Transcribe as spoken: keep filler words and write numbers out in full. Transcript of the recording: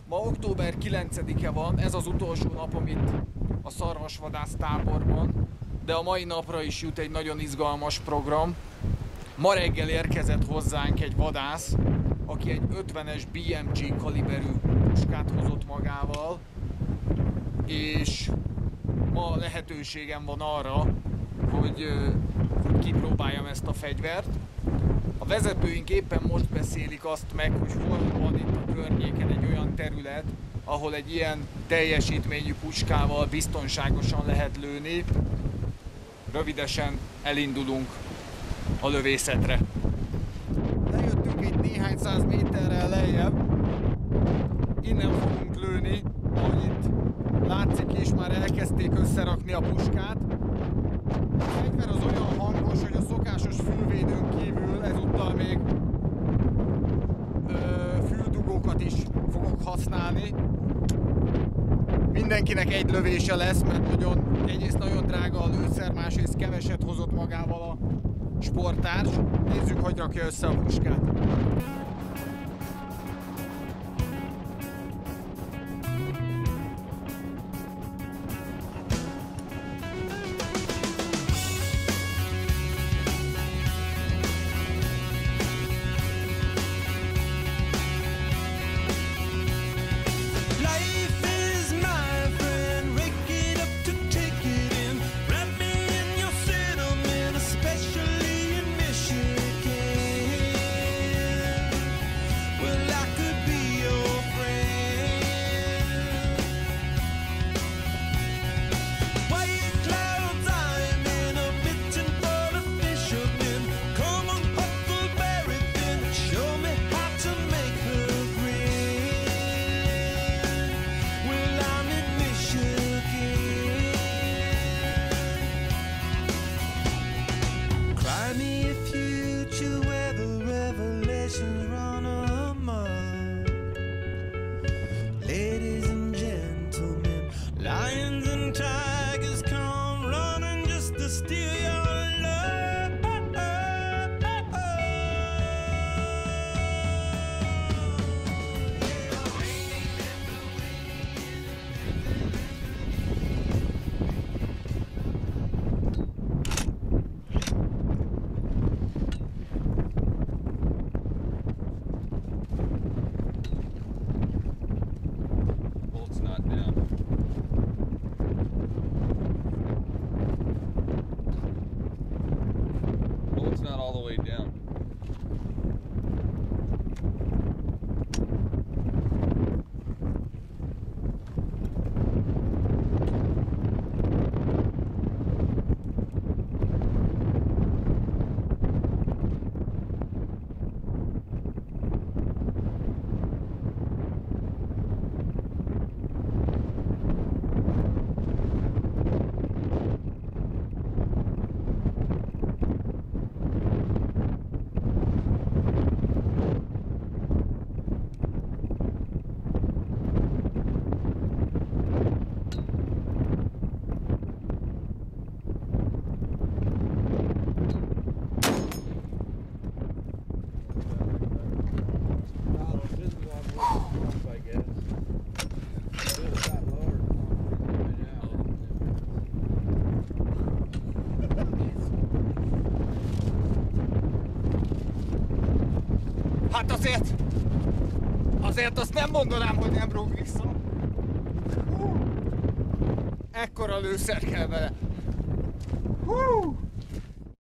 Ma október kilencedike van, ez az utolsó napom itt a szarvasvadász táborban, de a mai napra is jut egy nagyon izgalmas program. Ma reggel érkezett hozzánk egy vadász, aki egy ötvenes bé em gé kaliberű puskát hozott magával, és ma lehetőségem van arra, hogy, hogy kipróbáljam ezt a fegyvert. A vezetőink éppen most beszélik azt meg, hogy hol van itt a környéken egy olyan terület, ahol egy ilyen teljesítményű puskával biztonságosan lehet lőni. Rövidesen elindulunk a lövészetre. Lejöttünk egy néhány száz méterrel lejjebb. Innen fogunk lőni, ahogy itt látszik is, már elkezdték összerakni a puskát. A fegyver az olyan hangos, hogy a szokásos fülvédőn kívül ezúttal még ö, füldugókat is fogok használni. Mindenkinek egy lövése lesz, mert nagyon, egyrészt nagyon drága a lőszer, másrészt keveset hozott magával a sportárs. Nézzük, hogy rakja össze a puskát. Not all the way down. Hát azért, azért azt nem mondanám, hogy nem rúg vissza. Hú, ekkora lőszer kell vele. Hú.